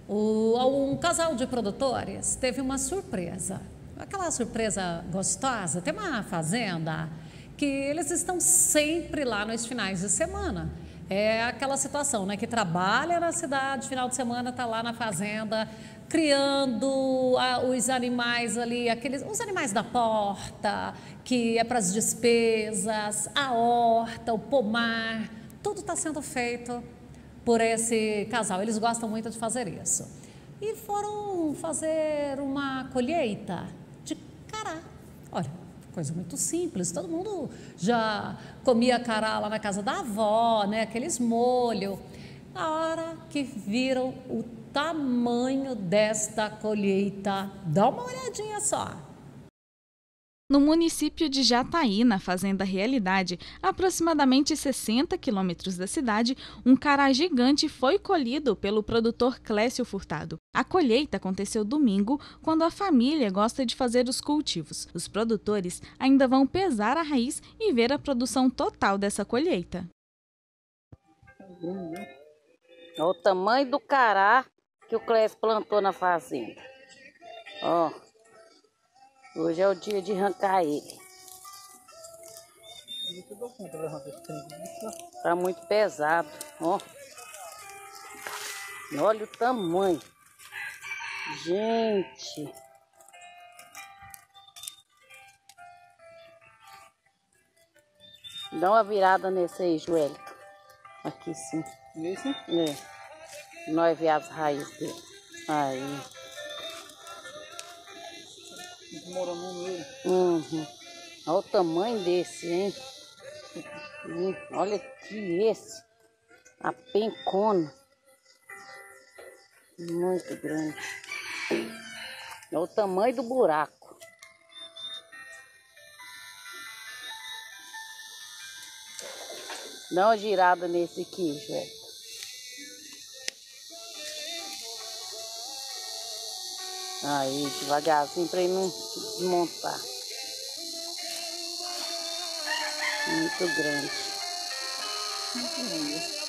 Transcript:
Um casal de produtores teve uma surpresa. Aquela surpresa gostosa. Tem uma fazenda que eles estão sempre lá nos finais de semana. É aquela situação, né? Que trabalha na cidade, final de semana está lá na fazenda, criando os animais ali, os animais da porta, que é para as despesas, a horta, o pomar, tudo está sendo feito por esse casal. Eles gostam muito de fazer isso. E foram fazer uma colheita de cará. Olha, coisa muito simples. Todo mundo já comia cará lá na casa da avó, né? Aqueles molhos. Na hora que viram o tamanho desta colheita, dá uma olhadinha só. No município de Jataí, na Fazenda Realidade, a aproximadamente 60 quilômetros da cidade, um cará gigante foi colhido pelo produtor Clécio Furtado. A colheita aconteceu domingo, quando a família gosta de fazer os cultivos. Os produtores ainda vão pesar a raiz e ver a produção total dessa colheita. Olha o tamanho do cará que o Clécio plantou na fazenda. Ó. Hoje é o dia de arrancar ele. Tá muito pesado, ó. Olha o tamanho. Gente. Dá uma virada nesse aí, Joelito. Aqui sim. Esse? É. Nós ver as raízes dele. Aí. Mora no meio. Uhum. Olha o tamanho desse, hein? Olha aqui esse. A pencona. Muito grande. Olha o tamanho do buraco. Dá uma girada nesse aqui, Joel. Aí, devagarzinho para ele não desmontar. Muito grande. Muito grande.